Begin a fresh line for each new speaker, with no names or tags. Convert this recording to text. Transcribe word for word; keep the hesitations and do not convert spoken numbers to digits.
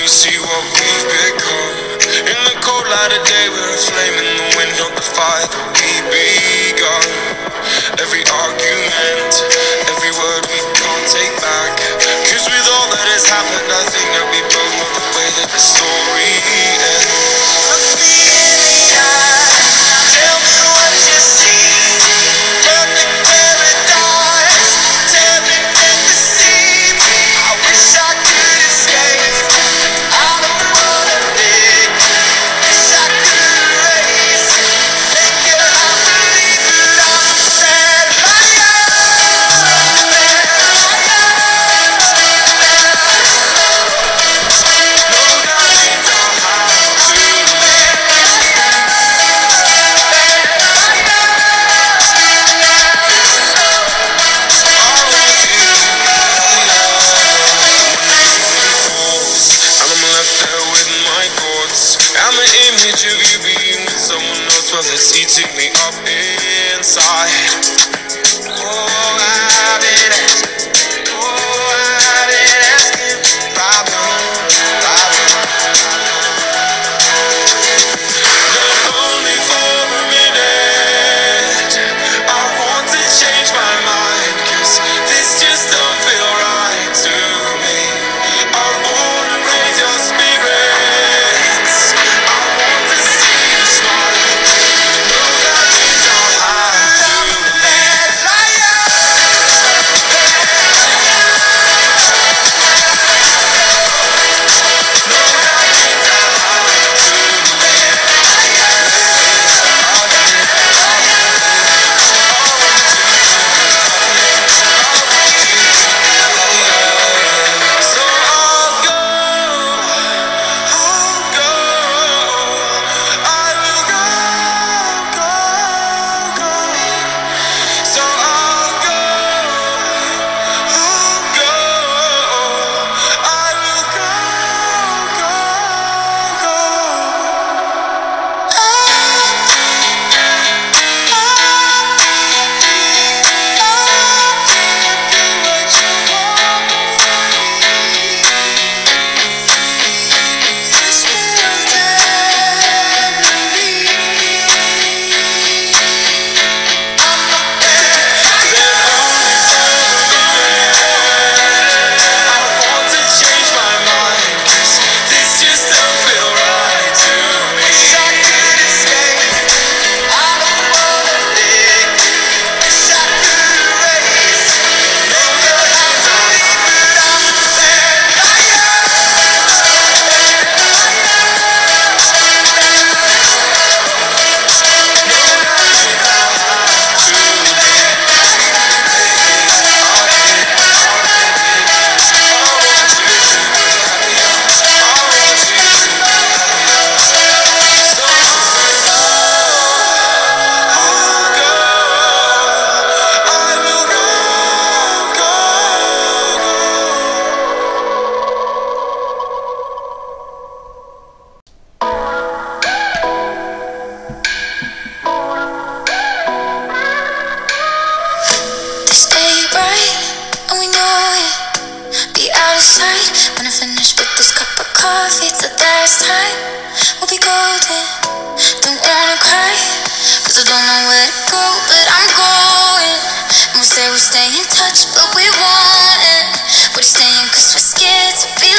you see what we've become. In the cold light of day, we're a flame in the wind, not the fire that we begun. Every argument, every word we can't take back. Cause with all that has happened, I think that we both know the way that the story ends. Look me in the eye, tell me what you see. Perfect paradise, tell me can you see me? I wish I could escape, I don't wanna live. Wish I could erase, make it I believe that I'm sad. And the image of you being with someone else, well, it's eating me up inside. Oh, I've been asking, oh, I've been asking, problem, problem. But only for a minute, I want to change my mind, cause this just don't feel right to me. I wanna raise your spirits, I want to see you smile. No, that means I'll have to live. No, that means I'll have to live. So I'll go, I'll go, I will go, go, go. So I'll go, I'll go, I will go, go,
Stay bright, and we know it. Be out of sight when I finish with this cup of coffee. Till there's time, we'll be golden. Don't wanna cry, cause I don't know where to go, but I'm going. And we say we'll stay in touch, but we won't. We're staying cause we're scared to be